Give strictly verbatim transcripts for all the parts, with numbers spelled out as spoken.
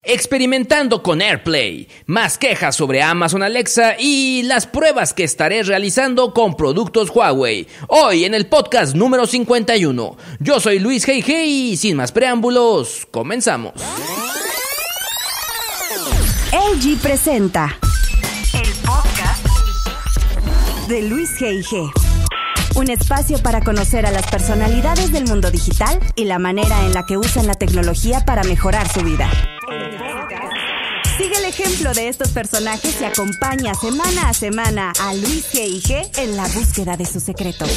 Experimentando con AirPlay, más quejas sobre Amazon Alexa y las pruebas que estaré realizando con productos Huawei. Hoy en el podcast número cincuenta y uno. Yo soy Luis G G y sin más preámbulos, comenzamos. L G presenta el podcast de Luis G G. Un espacio para conocer a las personalidades del mundo digital y la manera en la que usan la tecnología para mejorar su vida. Sigue el ejemplo de estos personajes y acompaña semana a semana a Luis G G en la búsqueda de sus secretos.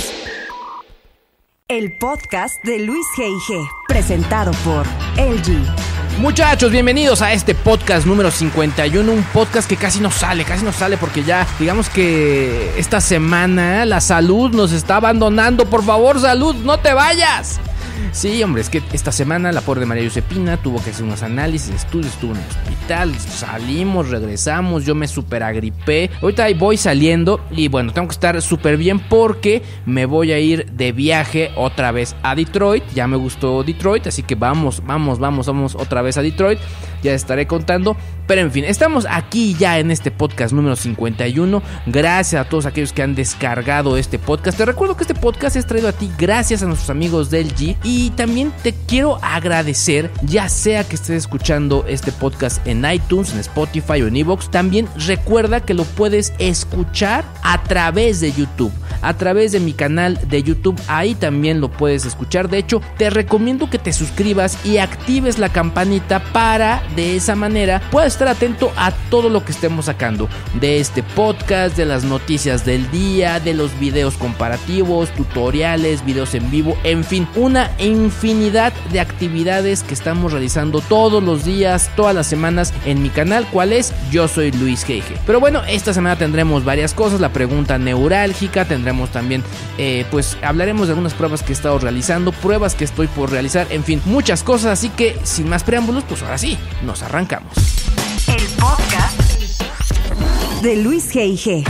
El podcast de Luis G G, presentado por L G. Muchachos, bienvenidos a este podcast número cincuenta y uno, un podcast que casi no sale, casi no sale porque ya, digamos que esta semana la salud nos está abandonando. Por favor, salud, no te vayas. Sí, hombre, es que esta semana la pobre de María Josepina tuvo que hacer unos análisis, estudios, estuvo en el hospital, salimos, regresamos, yo me super agripé. Ahorita ahí voy saliendo y bueno, tengo que estar súper bien porque me voy a ir de viaje otra vez a Detroit. Ya me gustó Detroit, así que vamos, vamos, vamos, vamos otra vez a Detroit. Ya estaré contando, pero en fin, estamos aquí ya en este podcast número cincuenta y uno. Gracias a todos aquellos que han descargado este podcast. Te recuerdo que este podcast es traído a ti gracias a nuestros amigos de L G. Y también te quiero agradecer, ya sea que estés escuchando este podcast en iTunes, en Spotify o en iVoox. También recuerda que lo puedes escuchar a través de YouTube, a través de mi canal de YouTube. Ahí también lo puedes escuchar. De hecho, te recomiendo que te suscribas y actives la campanita para de esa manera puedas estar atento a todo lo que estemos sacando de este podcast, de las noticias del día, de los videos comparativos, tutoriales, videos en vivo, en fin, una infinidad de actividades que estamos realizando todos los días, todas las semanas en mi canal. ¿Cuál es? Yo soy Luis G G. Pero bueno, esta semana tendremos varias cosas, la pregunta neurálgica, tendremos también, eh, pues hablaremos de algunas pruebas que he estado realizando, pruebas que estoy por realizar, en fin, muchas cosas, así que sin más preámbulos, pues ahora sí, nos arrancamos. El podcast de Luis G G.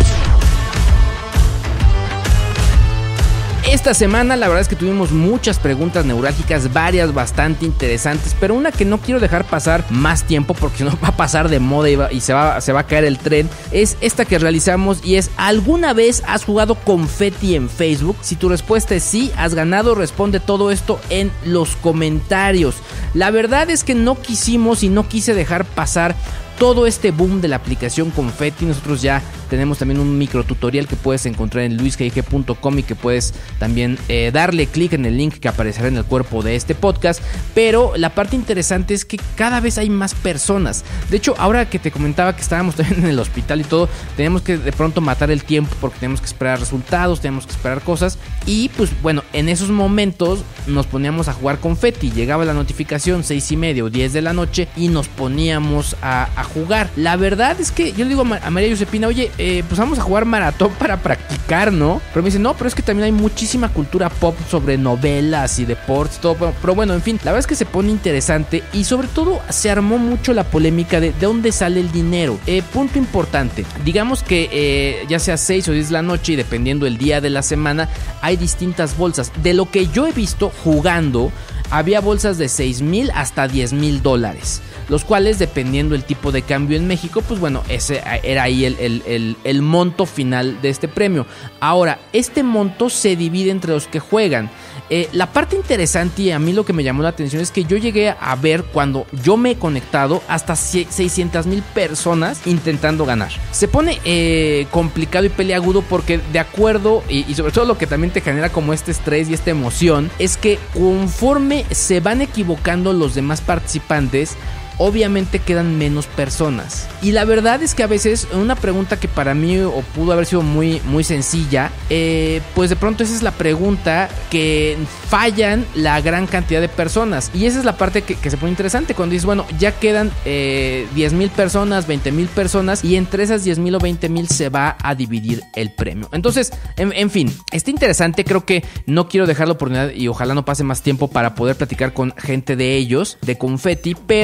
Esta semana la verdad es que tuvimos muchas preguntas neurálgicas, varias bastante interesantes, pero una que no quiero dejar pasar más tiempo porque si no va a pasar de moda y, va, y se, va, se va a caer el tren, es esta que realizamos y es: ¿alguna vez has jugado confeti en Facebook? Si tu respuesta es sí, has ganado. Responde todo esto en los comentarios. La verdad es que no quisimos y no quise dejar pasar todo este boom de la aplicación Confetti. Nosotros ya tenemos también un micro tutorial que puedes encontrar en luis g g punto com y que puedes también eh, darle clic en el link que aparecerá en el cuerpo de este podcast. Pero la parte interesante es que cada vez hay más personas. De hecho, ahora que te comentaba que estábamos también en el hospital y todo, tenemos que de pronto matar el tiempo porque tenemos que esperar resultados, tenemos que esperar cosas. Y pues bueno, en esos momentos nos poníamos a jugar Confetti. Llegaba la notificación seis y media o diez de la noche y nos poníamos a, a jugar. La verdad es que yo le digo a María Josepina, oye, eh, pues vamos a jugar maratón para practicar, ¿no? Pero me dice, no, pero es que también hay muchísima cultura pop sobre novelas y deportes, todo. Pero, pero bueno, en fin, la verdad es que se pone interesante y sobre todo se armó mucho la polémica de de dónde sale el dinero. Eh, punto importante, digamos que eh, ya sea seis o diez de la noche y dependiendo el día de la semana, hay distintas bolsas. De lo que yo he visto jugando, había bolsas de seis mil hasta diez mil dólares, los cuales, dependiendo el tipo de cambio en México, pues bueno, ese era ahí el, el, el, el monto final de este premio. Ahora, este monto se divide entre los que juegan. Eh, la parte interesante y a mí lo que me llamó la atención es que yo llegué a ver, cuando yo me he conectado, hasta seiscientas mil personas intentando ganar. Se pone eh, complicado y peliagudo porque de acuerdo, y, y sobre todo lo que también te genera como este estrés y esta emoción, es que conforme se van equivocando los demás participantes, obviamente quedan menos personas. Y la verdad es que a veces una pregunta que para mí o pudo haber sido muy, muy sencilla, eh, pues de pronto esa es la pregunta que fallan la gran cantidad de personas. Y esa es la parte que, que se pone interesante cuando dices, bueno, ya quedan eh, diez mil personas, veinte mil personas, y entre esas diez mil o veinte mil se va a dividir el premio. Entonces, en, en fin, está interesante. Creo que no quiero dejar la oportunidad y ojalá no pase más tiempo para poder platicar con gente de ellos, de Confetti, pero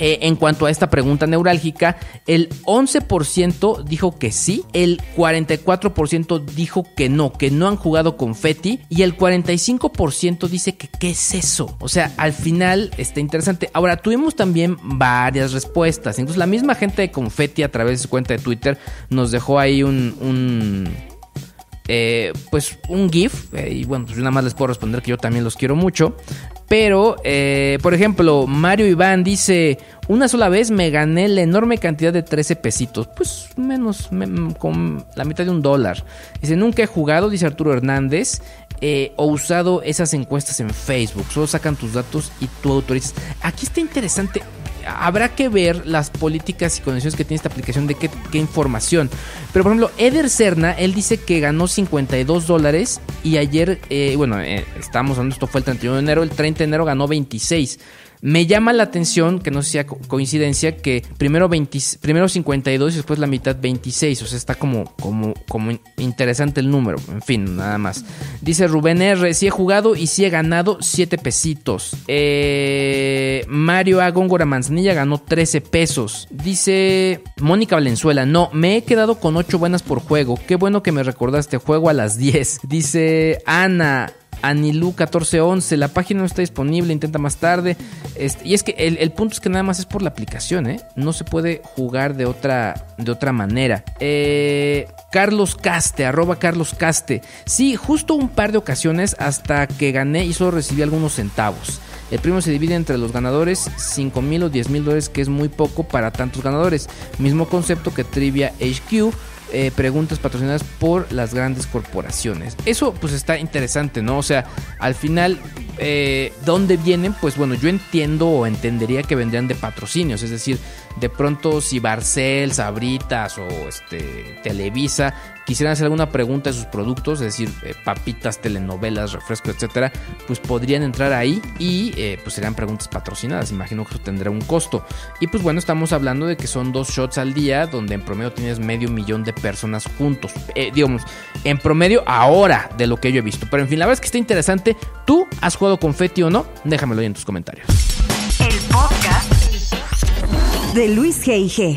Eh, en cuanto a esta pregunta neurálgica, el once por ciento dijo que sí, el cuarenta y cuatro por ciento dijo que no, que no han jugado confeti, y el cuarenta y cinco por ciento dice que qué es eso. O sea, al final está interesante. Ahora, tuvimos también varias respuestas, incluso la misma gente de confeti a través de su cuenta de Twitter nos dejó ahí un... un Eh, pues un GIF, eh, y bueno, pues yo nada más les puedo responder que yo también los quiero mucho. Pero, eh, por ejemplo, Mario Iván dice: una sola vez me gané la enorme cantidad de trece pesitos. Pues menos, me, con la mitad de un dólar. Dice: nunca he jugado, dice Arturo Hernández, eh, o usado esas encuestas en Facebook. Solo sacan tus datos y tú autorizas. Aquí está interesante. Habrá que ver las políticas y condiciones que tiene esta aplicación de qué, qué información. Pero por ejemplo, Eder Serna, él dice que ganó cincuenta y dos dólares. Y ayer, eh, bueno, eh, estamos hablando, esto fue el treinta y uno de enero. El treinta de enero ganó veintiséis. Me llama la atención, que no sea co- coincidencia, que primero, veinte, primero cincuenta y dos y después la mitad veintiséis. O sea, está como, como, como interesante el número. En fin, nada más. Dice Rubén R: sí he jugado y sí he ganado siete pesitos. Eh, Mario A. Góngora Manzanilla ganó trece pesos. Dice Mónica Valenzuela: no, me he quedado con ocho buenas por juego. Qué bueno que me recordaste, juego a las diez. Dice Ana Anilú catorce once: la página no está disponible, intenta más tarde. Este, y es que el, el punto es que nada más es por la aplicación, ¿eh? No se puede jugar de otra, de otra manera. Eh, Carlos Caste, arroba Carlos Caste: sí, justo un par de ocasiones hasta que gané y solo recibí algunos centavos. El premio se divide entre los ganadores, cinco mil o diez mil dólares, que es muy poco para tantos ganadores. Mismo concepto que Trivia H Q. Eh, preguntas patrocinadas por las grandes corporaciones. Eso pues está interesante, ¿no? O sea, al final, eh, ¿dónde vienen? Pues bueno, yo entiendo o entendería que vendrían de patrocinios. Es decir, de pronto si Barcel, Sabritas o este Televisa quisieran hacer alguna pregunta de sus productos, es decir, eh, papitas, telenovelas, refrescos, etcétera, pues podrían entrar ahí y eh, pues serían preguntas patrocinadas. Imagino que eso tendrá un costo. Y pues bueno, estamos hablando de que son dos shots al día, donde en promedio tienes medio millón de personas juntos. Eh, digamos, en promedio ahora, de lo que yo he visto. Pero en fin, la verdad es que está interesante. ¿Tú has jugado confeti o no? Déjamelo ahí en tus comentarios. El podcast de Luis G I G.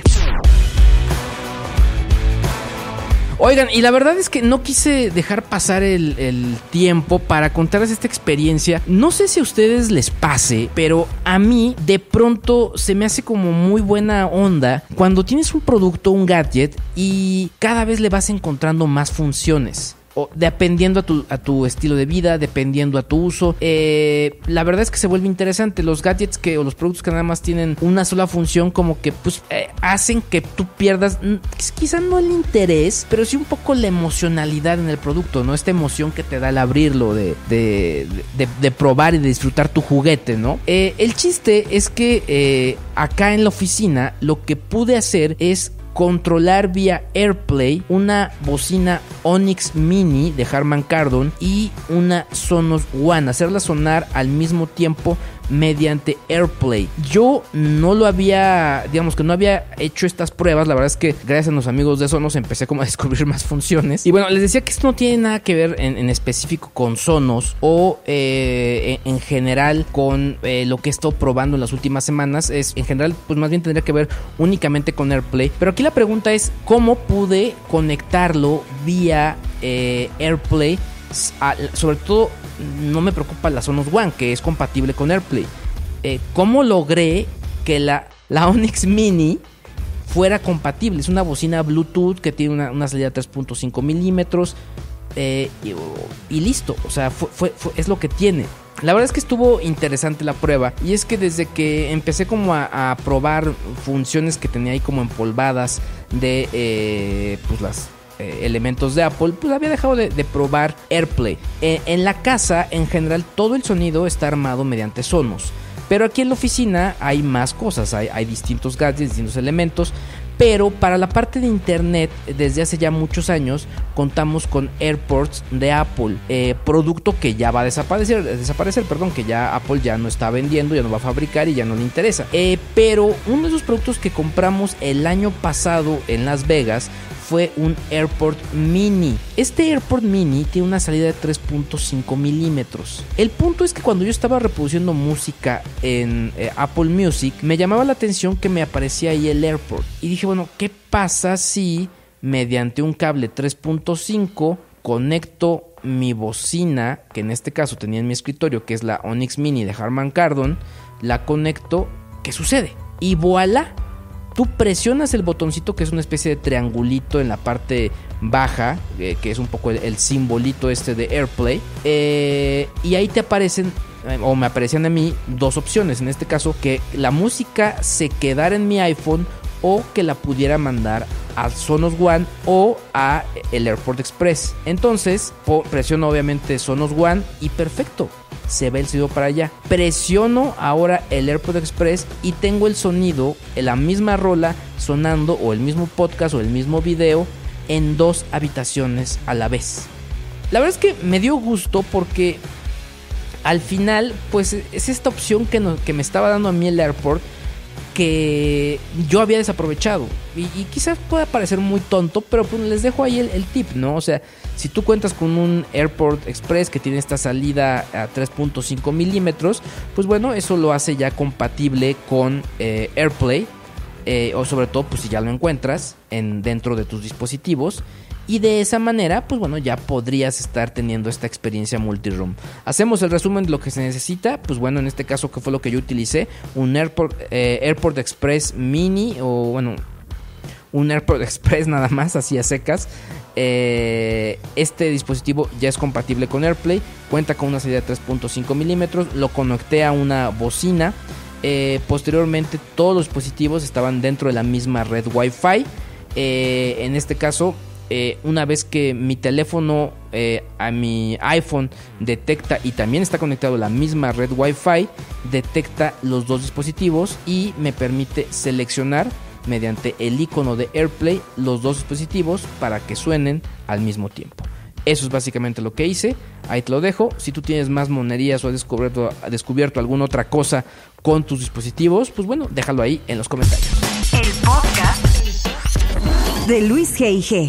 Oigan, y la verdad es que no quise dejar pasar el, el tiempo para contarles esta experiencia. No sé si a ustedes les pase, pero a mí de pronto se me hace como muy buena onda cuando tienes un producto, un gadget, y cada vez le vas encontrando más funciones. O dependiendo a tu, a tu estilo de vida, dependiendo a tu uso. Eh, la verdad es que se vuelve interesante. Los gadgets que, o los productos que nada más tienen una sola función, como que pues eh, hacen que tú pierdas, quizá no el interés, pero sí un poco la emocionalidad en el producto, ¿no? Esta emoción que te da el abrirlo, de, de, de, de probar y de disfrutar tu juguete, ¿no? Eh, el chiste es que eh, acá en la oficina lo que pude hacer es controlar vía AirPlay una bocina Onyx Mini de Harman Kardon y una Sonos One, hacerla sonar al mismo tiempo mediante AirPlay. Yo no lo había, digamos que no había hecho estas pruebas. La verdad es que gracias a los amigos de Sonos empecé como a descubrir más funciones. Y bueno, les decía que esto no tiene nada que ver en, en específico con Sonos o eh, en, en general con eh, lo que he estado probando en las últimas semanas. Es en general, pues más bien tendría que ver únicamente con AirPlay. Pero aquí la pregunta es ¿cómo pude conectarlo vía eh, AirPlay? A, sobre todo no me preocupa la Sonos One, que es compatible con AirPlay. eh, ¿Cómo logré que la, la Onyx Mini fuera compatible? Es una bocina Bluetooth que tiene una, una salida de tres punto cinco milímetros eh, y, y listo. O sea, fue, fue, fue, es lo que tiene. La verdad es que estuvo interesante la prueba. Y es que desde que empecé como a, a probar funciones que tenía ahí como empolvadas de eh, pues las eh, elementos de Apple, pues había dejado de, de probar AirPlay. Eh, en la casa, en general, todo el sonido está armado mediante Sonos. Pero aquí en la oficina hay más cosas, hay, hay distintos gadgets, distintos elementos. Pero para la parte de internet, desde hace ya muchos años, contamos con AirPorts de Apple, eh, producto que ya va a desaparecer, desaparecer, perdón, que ya Apple ya no está vendiendo, ya no va a fabricar y ya no le interesa. Eh, pero uno de esos productos que compramos el año pasado en Las Vegas fue un AirPod Mini. Este AirPod Mini tiene una salida de tres punto cinco milímetros. El punto es que cuando yo estaba reproduciendo música en eh, Apple Music, me llamaba la atención que me aparecía ahí el AirPod. Y dije, bueno, ¿qué pasa si mediante un cable tres punto cinco conecto mi bocina, que en este caso tenía en mi escritorio, que es la Onyx Mini de Harman Kardon, la conecto? ¿Qué sucede? Y voilà, tú presionas el botoncito, que es una especie de triangulito en la parte baja, eh, que es un poco el, el simbolito este de AirPlay, eh, y ahí te aparecen, eh, o me aparecían a mí, dos opciones. En este caso, que la música se quedara en mi iPhone o que la pudiera mandar a Sonos One o a el AirPort Express. Entonces presiono obviamente Sonos One y perfecto, se ve el sonido para allá. Presiono ahora el AirPort Express y tengo el sonido, la misma rola sonando, o el mismo podcast o el mismo video, en dos habitaciones a la vez. La verdad es que me dio gusto porque al final pues es esta opción que, no, que me estaba dando a mí el AirPort, que yo había desaprovechado. Y, y quizás pueda parecer muy tonto, pero pues les dejo ahí el, el tip, ¿no? O sea, si tú cuentas con un AirPort Express que tiene esta salida a tres punto cinco milímetros, pues bueno, eso lo hace ya compatible con eh, AirPlay, eh, o sobre todo pues si ya lo encuentras en, dentro de tus dispositivos. Y de esa manera, pues bueno, ya podrías estar teniendo esta experiencia multiroom. Hacemos el resumen de lo que se necesita. Pues bueno, en este caso, ¿qué fue lo que yo utilicé? Un AirPort, eh, AirPort Express Mini, o bueno, un AirPort Express nada más, así a secas. Eh, este dispositivo ya es compatible con AirPlay, cuenta con una salida de tres punto cinco milímetros, lo conecté a una bocina. Eh, posteriormente, todos los dispositivos estaban dentro de la misma red Wi-Fi. Eh, en este caso, Eh, una vez que mi teléfono eh, a mi iPhone detecta y también está conectado a la misma red Wi-Fi, detecta los dos dispositivos y me permite seleccionar mediante el icono de AirPlay los dos dispositivos para que suenen al mismo tiempo. Eso es básicamente lo que hice. Ahí te lo dejo. Si tú tienes más monerías o has descubierto, descubierto alguna otra cosa con tus dispositivos, pues bueno, déjalo ahí en los comentarios. El podcast de Luis G G.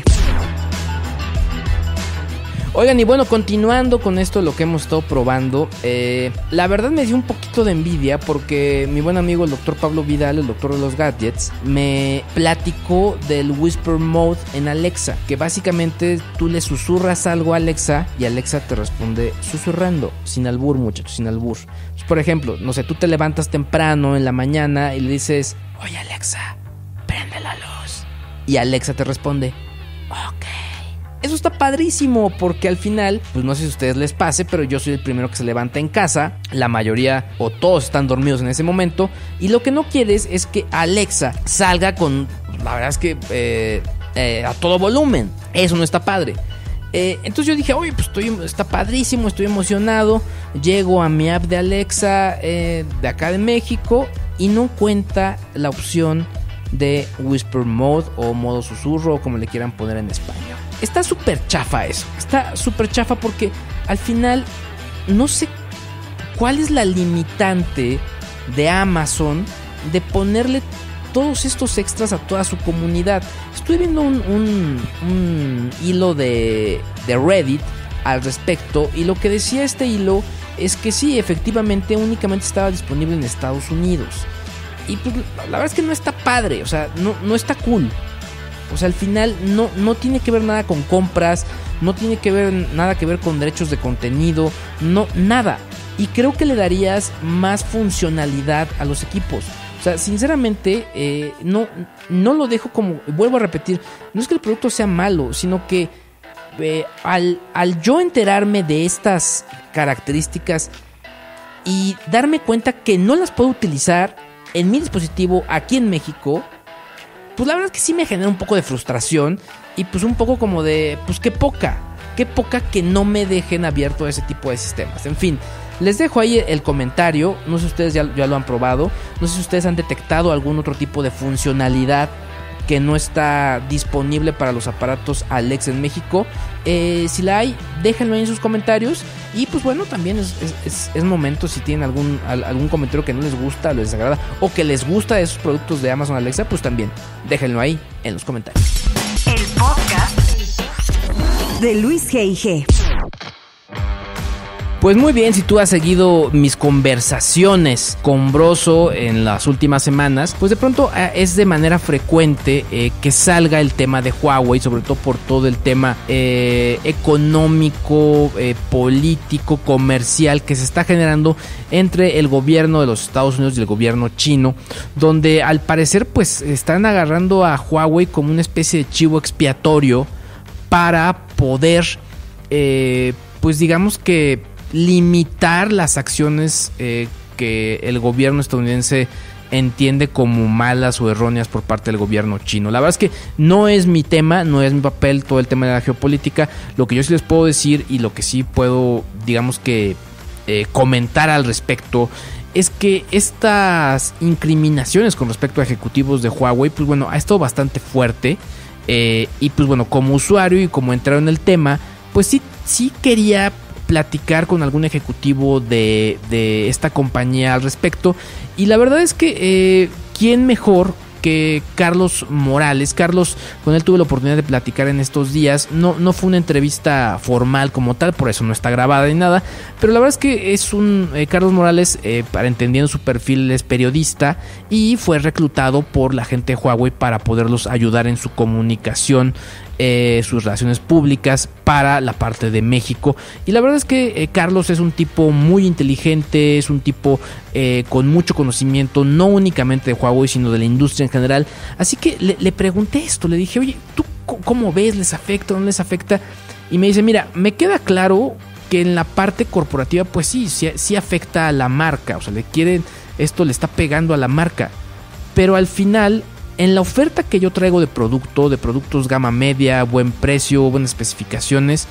Oigan, y bueno, continuando con esto, lo que hemos estado probando, eh, la verdad me dio un poquito de envidia porque mi buen amigo el doctor Pablo Vidal, el doctor de los gadgets, me platicó del Whisper Mode en Alexa, que básicamente tú le susurras algo a Alexa y Alexa te responde susurrando, sin albur, muchachos, sin albur. Pues, por ejemplo, no sé, tú te levantas temprano en la mañana y le dices, oye Alexa, prende la luz, y Alexa te responde, ok. Eso está padrísimo porque al final, pues no sé si a ustedes les pase, pero yo soy el primero que se levanta en casa. La mayoría o todos están dormidos en ese momento. Y lo que no quieres es que Alexa salga con, la verdad es que eh, eh, a todo volumen. Eso no está padre. Eh, entonces yo dije, oye, pues estoy, está padrísimo, estoy emocionado. Llego a mi app de Alexa eh, de acá de México y no cuenta la opción de Whisper Mode o modo susurro, o como le quieran poner en español. Está súper chafa eso, está súper chafa porque al final no sé cuál es la limitante de Amazon de ponerle todos estos extras a toda su comunidad. Estoy viendo un, un, un hilo de, de Reddit al respecto y lo que decía este hilo es que sí, efectivamente únicamente estaba disponible en Estados Unidos. Y pues la verdad es que no está padre, o sea, no, no está cool. O sea, al final no, no tiene que ver nada con compras, no tiene que ver nada que ver con derechos de contenido, no, nada. Y creo que le darías más funcionalidad a los equipos. O sea, sinceramente, eh, no, no lo dejo como, vuelvo a repetir, no es que el producto sea malo, sino que eh, al, al yo enterarme de estas características y darme cuenta que no las puedo utilizar en mi dispositivo aquí en México, pues la verdad es que sí me genera un poco de frustración y pues un poco como de, pues qué poca, qué poca que no me dejen abierto a ese tipo de sistemas. En fin, les dejo ahí el comentario, no sé si ustedes ya, ya lo han probado, no sé si ustedes han detectado algún otro tipo de funcionalidad que no está disponible para los aparatos Alexa en México. Eh, si la hay, déjenlo ahí en sus comentarios. Y pues bueno, también es, es, es momento, si tienen algún, algún comentario que no les gusta, les desagrada, o que les gusta de esos productos de Amazon Alexa, pues también déjenlo ahí en los comentarios. El podcast de Luis G I G. Pues muy bien, si tú has seguido mis conversaciones con Broso en las últimas semanas, pues de pronto eh, es de manera frecuente eh, que salga el tema de Huawei, sobre todo por todo el tema eh, económico, eh, político, comercial que se está generando entre el gobierno de los Estados Unidos y el gobierno chino, donde al parecer pues están agarrando a Huawei como una especie de chivo expiatorio para poder, eh, pues digamos que limitar las acciones eh, que el gobierno estadounidense entiende como malas o erróneas por parte del gobierno chino. La verdad es que no es mi tema, no es mi papel todo el tema de la geopolítica. Lo que yo sí les puedo decir y lo que sí puedo, digamos que eh, comentar al respecto, es que estas incriminaciones con respecto a ejecutivos de Huawei, pues bueno, ha estado bastante fuerte. Eh, y pues bueno, como usuario y como entrado en el tema, pues sí, sí quería platicar con algún ejecutivo de, de esta compañía al respecto. Y la verdad es que eh, ¿quién mejor que Carlos Morales? Carlos, con él tuve la oportunidad de platicar en estos días. No, no fue una entrevista formal como tal, por eso no está grabada ni nada, pero la verdad es que es un eh, Carlos Morales, eh, para entendiendo su perfil, es periodista y fue reclutado por la gente de Huawei para poderlos ayudar en su comunicación, Eh, sus relaciones públicas para la parte de México. Y la verdad es que eh, Carlos es un tipo muy inteligente, es un tipo eh, con mucho conocimiento, no únicamente de Huawei, sino de la industria en general. Así que le, le pregunté esto, le dije, oye, ¿tú cómo ves? ¿Les afecta o no les afecta? Y me dice, mira, me queda claro que en la parte corporativa, pues sí, sí, sí afecta a la marca. O sea, le quieren, esto le está pegando a la marca. Pero al final, en la oferta que yo traigo de producto, de productos gama media, buen precio, buenas especificaciones,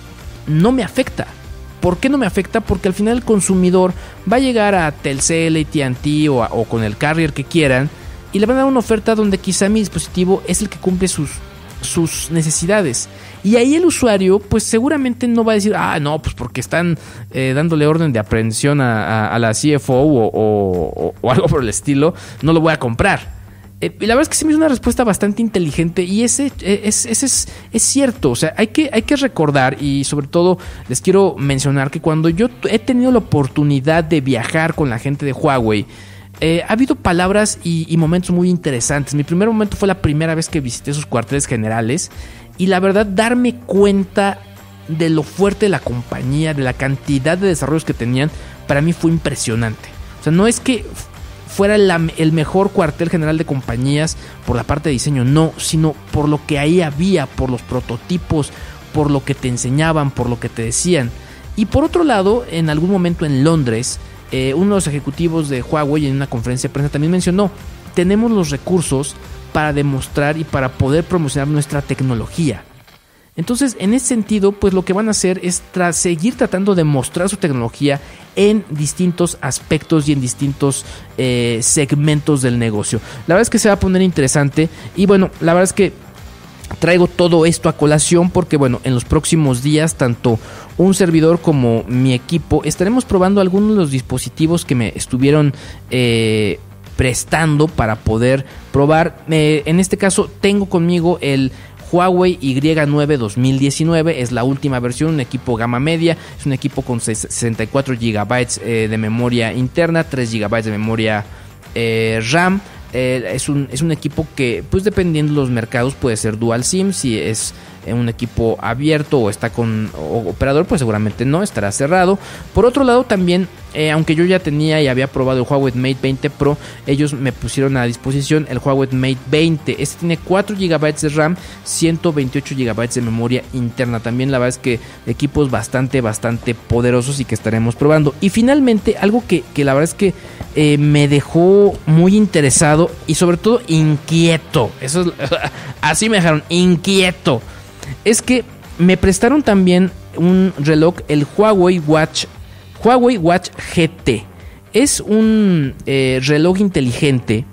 no me afecta. ¿Por qué no me afecta? Porque al final el consumidor va a llegar a Telcel, A T and T o, a, o con el carrier que quieran y le van a dar una oferta donde quizá mi dispositivo es el que cumple sus, sus necesidades. Y ahí el usuario pues seguramente no va a decir, ah, no, pues porque están eh, dándole orden de aprehensión a, a, a la C F O o, o, o algo por el estilo, no lo voy a comprar. Eh, la verdad es que sí me hizo una respuesta bastante inteligente y ese, ese, ese es, es cierto. O sea, hay que, hay que recordar, y sobre todo les quiero mencionar que cuando yo he tenido la oportunidad de viajar con la gente de Huawei, eh, ha habido palabras y, y momentos muy interesantes. Mi primer momento fue la primera vez que visité sus cuarteles generales y la verdad darme cuenta de lo fuerte de la compañía, de la cantidad de desarrollos que tenían, para mí fue impresionante. O sea, no es que fuera la, el mejor cuartel general de compañías por la parte de diseño, no, sino por lo que ahí había, por los prototipos, por lo que te enseñaban, por lo que te decían. Y por otro lado, en algún momento en Londres, eh, uno de los ejecutivos de Huawei en una conferencia de prensa también mencionó, tenemos los recursos para demostrar y para poder promocionar nuestra tecnología. Entonces, en ese sentido, pues lo que van a hacer es tra- seguir tratando de mostrar su tecnología en distintos aspectos y en distintos eh, segmentos del negocio. La verdad es que se va a poner interesante y bueno, la verdad es que traigo todo esto a colación porque bueno, en los próximos días, tanto un servidor como mi equipo estaremos probando algunos de los dispositivos que me estuvieron eh, prestando para poder probar. Eh, en este caso, tengo conmigo el Huawei Y nueve dos mil diecinueve, es la última versión, un equipo gama media, es un equipo con sesenta y cuatro gigabytes eh, de memoria interna, tres gigabytes de memoria eh, RAM. Eh, es, un, es un equipo que, pues dependiendo de los mercados, puede ser dual SIM. Si es un equipo abierto o está con o operador, pues seguramente no, estará cerrado. Por otro lado, también, eh, aunque yo ya tenía y había probado el Huawei Mate veinte Pro, ellos me pusieron a disposición el Huawei Mate veinte. Este tiene cuatro gigabytes de RAM, ciento veintiocho gigabytes de memoria interna. También la verdad es que equipos bastante, bastante poderosos y que estaremos probando. Y finalmente, algo que, que la verdad es que eh, me dejó muy interesado y sobre todo inquieto. Eso es, así me dejaron, inquieto. Es que me prestaron también un reloj, el Huawei Watch, Huawei Watch G T. Es un eh, reloj inteligente.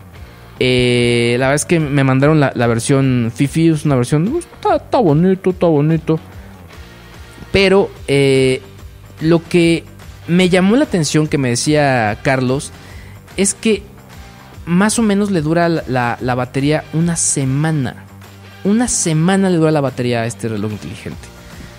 Eh, la verdad es que me mandaron la, la versión Fifi, es una versión, está, está bonito, está bonito. Pero eh, lo que me llamó la atención, que me decía Carlos, es que más o menos le dura la, la, la batería una semana. Una semana le dura la batería a este reloj inteligente.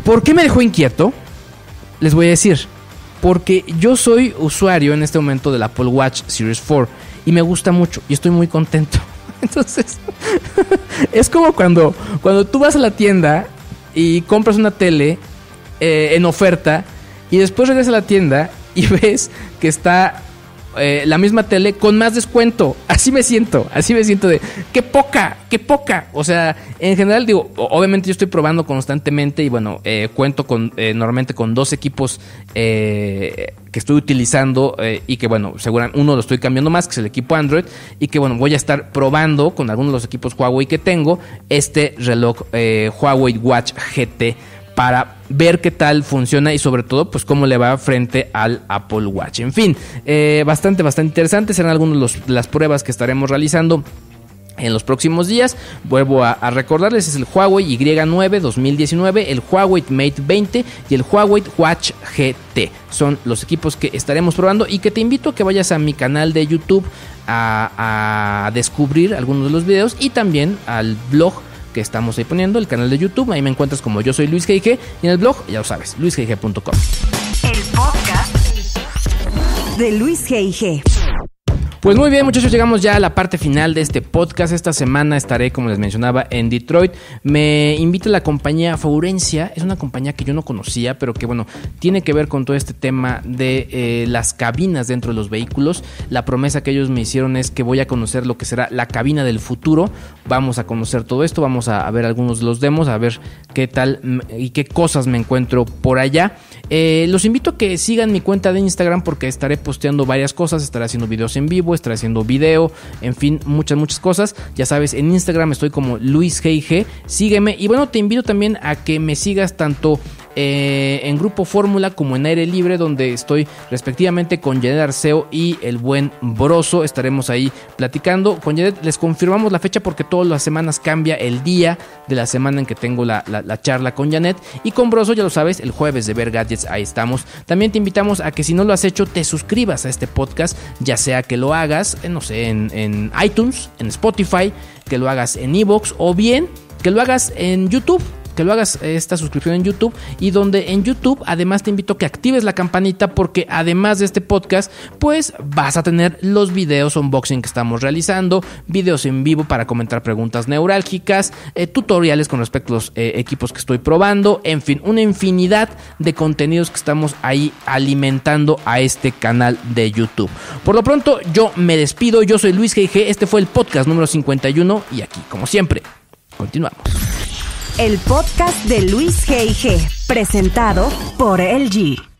¿Por qué me dejó inquieto? Les voy a decir. Porque yo soy usuario en este momento del Apple Watch Series cuatro y me gusta mucho y estoy muy contento. Entonces, es como cuando, cuando tú vas a la tienda y compras una tele eh, en oferta y después regresas a la tienda y ves que está eh, la misma tele con más descuento. Así me siento, así me siento de qué poca, qué poca. O sea, en general digo, obviamente yo estoy probando constantemente y bueno, eh, cuento con eh, normalmente con dos equipos eh, que estoy utilizando eh, y que bueno, seguramente uno lo estoy cambiando más, que es el equipo Android, y que bueno, voy a estar probando con algunos de los equipos Huawei que tengo este reloj eh, Huawei Watch G T para ver qué tal funciona y sobre todo pues cómo le va frente al Apple Watch. En fin, eh, bastante, bastante interesante. Serán algunas de las pruebas que estaremos realizando en los próximos días. Vuelvo a, a recordarles, es el Huawei Y nueve dos mil diecinueve, el Huawei Mate veinte y el Huawei Watch G T. Son los equipos que estaremos probando y que te invito a que vayas a mi canal de YouTube a, a descubrir algunos de los videos y también al blog que estamos ahí poniendo, el canal de YouTube. Ahí me encuentras como Yo Soy Luis G G y en el blog, ya lo sabes, luis g g punto com. El podcast de Luis G G. Pues muy bien, muchachos, llegamos ya a la parte final de este podcast. Esta semana estaré, como les mencionaba, en Detroit. Me invita la compañía Faurencia. Es una compañía que yo no conocía, pero que bueno, tiene que ver con todo este tema de eh, las cabinas dentro de los vehículos. La promesa que ellos me hicieron es que voy a conocer lo que será la cabina del futuro. Vamos a conocer todo esto, vamos a, a ver algunos de los demos, a ver qué tal y qué cosas me encuentro por allá. Eh, los invito a que sigan mi cuenta de Instagram porque estaré posteando varias cosas, estaré haciendo videos en vivo, estaré haciendo video, en fin, muchas, muchas cosas. Ya sabes, en Instagram estoy como Luis G G, sígueme y bueno, te invito también a que me sigas tanto Eh, en Grupo Fórmula como en Aire Libre, donde estoy respectivamente con Janet Arceo y el buen Broso. Estaremos ahí platicando. Con Janet les confirmamos la fecha porque todas las semanas cambia el día de la semana en que tengo la, la, la charla con Janet. Y con Broso, ya lo sabes, el jueves de Ver Gadgets, ahí estamos. También te invitamos a que si no lo has hecho, te suscribas a este podcast, ya sea que lo hagas, eh, no sé, en, en iTunes, en Spotify, que lo hagas en iVoox o bien que lo hagas en YouTube. Que lo hagas esta suscripción en YouTube y donde en YouTube además te invito a que actives la campanita porque además de este podcast pues vas a tener los videos unboxing que estamos realizando, videos en vivo para comentar preguntas neurálgicas, eh, tutoriales con respecto a los eh, equipos que estoy probando, en fin, una infinidad de contenidos que estamos ahí alimentando a este canal de YouTube. Por lo pronto yo me despido, yo soy Luis G G, este fue el podcast número cincuenta y uno y aquí como siempre continuamos. El podcast de Luis G G, presentado por L G.